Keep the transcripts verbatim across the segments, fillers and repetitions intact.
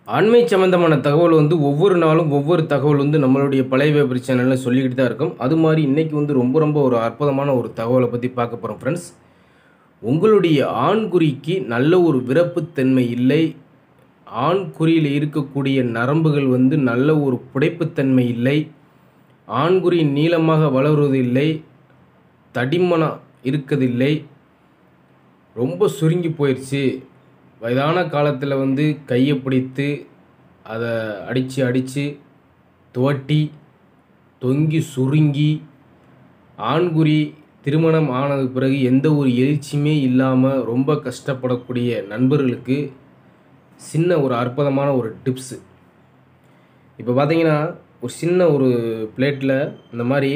ஆண்மை சம்மந்தமான தகவல் வந்து ஒவ்வொரு நாளும் ஒவ்வொரு தகவல் வந்து நம்மளுடைய பழைய வியாபாரி சேனலில் சொல்லிக்கிட்டு தான் இருக்கும். அது மாதிரி இன்றைக்கி வந்து ரொம்ப ரொம்ப ஒரு அற்புதமான ஒரு தகவலை பற்றி பார்க்க போகிறோம் ஃப்ரெண்ட்ஸ். உங்களுடைய ஆண்குறிக்கு நல்ல ஒரு விரப்புத்தன்மை இல்லை, ஆண்குறியில் இருக்கக்கூடிய நரம்புகள் வந்து நல்ல ஒரு புடைப்புத்தன்மை இல்லை, ஆண்குறி நீளமாக வளருவது இல்லை, தடிமனம் இருக்கதில்லை, ரொம்ப சுருங்கி போயிடுச்சு. வயதான காலத்தில் வந்து கையை பிடித்து அதை அடித்து அடித்து துவட்டி தொங்கி சுருங்கி ஆண்குறி திருமணம் ஆனது பிறகு எந்த ஒரு எழுச்சியுமே இல்லாமல் ரொம்ப கஷ்டப்படக்கூடிய நண்பர்களுக்கு சின்ன ஒரு அற்புதமான ஒரு டிப்ஸு. இப்போ பார்த்தீங்கன்னா ஒரு சின்ன ஒரு பிளேட்டில் இந்த மாதிரி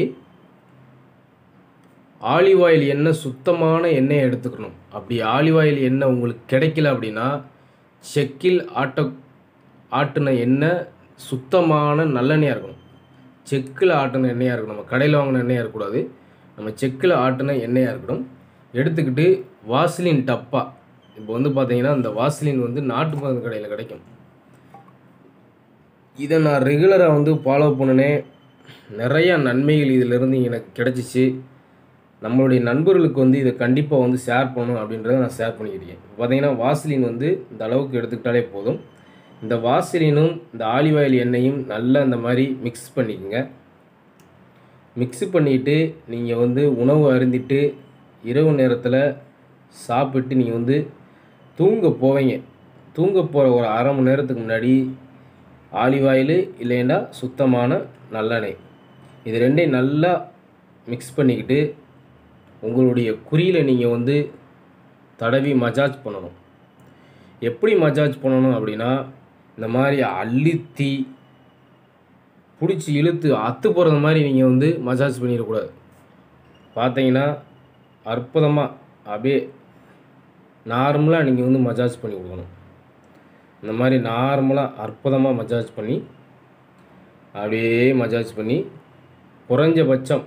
ஆலிவ் ஆயில் எண்ணெய், சுத்தமான எண்ணெயை எடுத்துக்கணும். அப்படி ஆலிவ் ஆயில் எண்ணெய் உங்களுக்கு கிடைக்கல அப்படின்னா செக்கில் ஆட்ட ஆட்டின எண்ணெய் சுத்தமான நல்லெண்ணெயாக இருக்கணும். செக்கில் ஆட்டின எண்ணெயாக இருக்கணும். நம்ம கடையில் வாங்கின எண்ணெயாக இருக்கக்கூடாது. நம்ம செக்கில் ஆட்டின எண்ணெயாக இருக்கணும். எடுத்துக்கிட்டு வாசலின் டப்பா, இப்போ வந்து பார்த்தீங்கன்னா இந்த வாசலின் வந்து நாட்டு மருந்து கடையில் கிடைக்கும். இதை நான் ரெகுலராக வந்து ஃபாலோ பண்ணினேன். நிறையா நன்மைகள் இதிலிருந்து எனக்கு கிடச்சிச்சு. நம்மளுடைய நண்பர்களுக்கு வந்து இதை கண்டிப்பாக வந்து ஷேர் பண்ணணும் அப்படின்றத நான் ஷேர் பண்ணிக்கிட்டேன். இப்போ பார்த்தீங்கன்னா வாசலின் வந்து இந்த அளவுக்கு எடுத்துக்கிட்டாலே போதும். இந்த வாசலினும் இந்த ஆலிவ் ஆயில் எண்ணெயும் நல்லா இந்த மாதிரி மிக்ஸ் பண்ணிக்கோங்க. மிக்ஸ் பண்ணிவிட்டு நீங்கள் வந்து உணவு அருந்திட்டு இரவு நேரத்தில் சாப்பிட்டு நீங்கள் வந்து தூங்க போவீங்க. தூங்க போகிற ஒரு அரை மணி நேரத்துக்கு முன்னாடி ஆலிவ் ஆயில் இல்லைன்னா சுத்தமான நல்லெண்ணெய் இது ரெண்டையும் நல்லா மிக்ஸ் பண்ணிக்கிட்டு உங்களுடைய குறியில் நீங்கள் வந்து தடவி மசாஜ் பண்ணணும். எப்படி மசாஜ் பண்ணணும் அப்படின்னா, இந்த மாதிரி அழுத்தி பிடிச்சி இழுத்து அத்து போகிறது மாதிரி நீங்கள் வந்து மசாஜ் பண்ணிடக்கூடாது. பார்த்தீங்கன்னா அற்புதமாக அப்படியே நார்மலாக நீங்கள் வந்து மசாஜ் பண்ணி கொடுக்கணும். இந்த மாதிரி நார்மலாக அற்புதமாக மசாஜ் பண்ணி அப்படியே மசாஜ் பண்ணி குறைஞ்சபட்சம்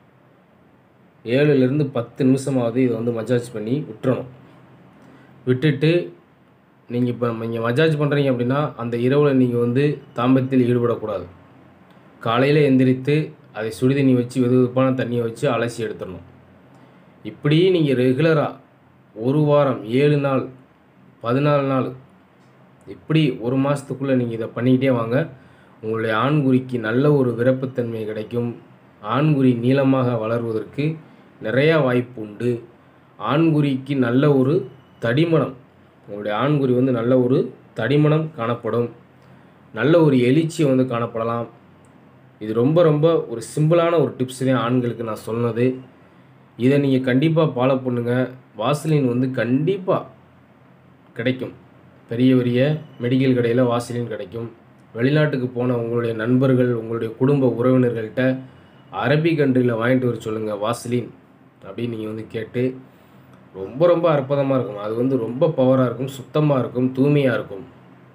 ஏழுலேருந்து பத்து நிமிஷமாவது இதை வந்து மசாஜ் பண்ணி விட்டுறணும். விட்டுட்டு நீங்கள் இப்போ நீங்கள் மசாஜ் பண்ணுறீங்க அப்படின்னா அந்த இரவில் நீங்கள் வந்து தாம்பத்தியத்தில் ஈடுபடக்கூடாது. காலையில் எந்திரித்து அதை சுடுதண்ணி வச்சு வெது வெதுப்பான தண்ணியை வச்சு அலசி எடுத்துடணும். இப்படி நீங்கள் ரெகுலராக ஒரு வாரம், ஏழு நாள், பதினாலு நாள், இப்படி ஒரு மாதத்துக்குள்ளே நீங்கள் இதை பண்ணிக்கிட்டே வாங்க. உங்களுடைய ஆண்குறிக்கு நல்ல ஒரு விரப்புத்தன்மை கிடைக்கும். ஆண்குறி நீளமாக வளர்வதற்கு நிறையா வாய்ப்பு உண்டு. ஆண்குறிக்கு நல்ல ஒரு தடிமனம், உங்களுடைய ஆண்குறி வந்து நல்ல ஒரு தடிமனம் காணப்படும். நல்ல ஒரு எழுச்சியை வந்து காணப்படலாம். இது ரொம்ப ரொம்ப ஒரு சிம்பிளான ஒரு டிப்ஸ் தான் ஆண்களுக்கு நான் சொன்னது. இதை நீங்கள் கண்டிப்பாக ஃபாலோ பண்ணுங்கள். வாசலின் வந்து கண்டிப்பாக கிடைக்கும். பெரிய பெரிய மெடிக்கல் கடையில் வாசலின் கிடைக்கும். வெளிநாட்டுக்கு போன உங்களுடைய நண்பர்கள், உங்களுடைய குடும்ப உறவினர்கள்ட்ட அரபிக் கண்ட்ரியில் வாங்கிட்டு வர சொல்லுங்கள் வாசலின் அப்படின்னு நீங்கள் வந்து கேட்டு. ரொம்ப ரொம்ப அற்புதமாக இருக்கும். அது வந்து ரொம்ப பவராக இருக்கும், சுத்தமாக இருக்கும், தூய்மையாக இருக்கும்.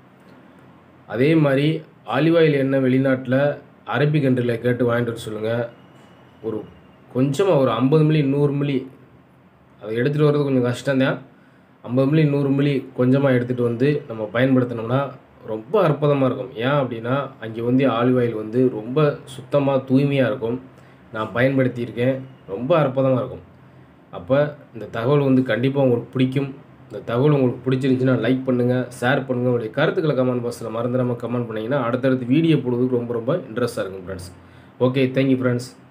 அதே மாதிரி ஆலிவ் ஆயில் எண்ணெய் வெளிநாட்டில் அரபிக் கண்ட்ரியில் கேட்டு வாங்கிட்டு வர சொல்லுங்கள். ஒரு கொஞ்சமாக ஒரு ஐம்பது மில்லி நூறு மில்லி அதை எடுத்துகிட்டு வர்றது கொஞ்சம் கஷ்டம்தான். ஐம்பது மில்லி நூறு மில்லி கொஞ்சமாக எடுத்துகிட்டு வந்து நம்ம பயன்படுத்தினோம்னா ரொம்ப அற்புதமாக இருக்கும். ஏன் அப்படின்னா அங்கே வந்து ஆலிவ் ஆயில் வந்து ரொம்ப சுத்தமாக தூய்மையாக இருக்கும். நான் பயன்படுத்தியிருக்கேன். ரொம்ப அற்புதமாக இருக்கும். அப்போ இந்த தகவல் வந்து கண்டிப்பாக உங்களுக்கு பிடிக்கும். இந்த தகவல் உங்களுக்கு பிடிச்சிருந்துச்சின்னா லைக் பண்ணுங்கள், ஷேர் பண்ணுங்கள். உங்களுடைய கருத்துக்களை கமெண்ட் பாக்ஸில் மறந்துடாமல் கமெண்ட் பண்ணிங்கன்னா அடுத்தடுத்து வீடியோ போடுறதுக்கு ரொம்ப ரொம்ப இன்ட்ரெஸ்ட்டாக இருக்கும் ஃப்ரெண்ட்ஸ். Okay, thank you friends.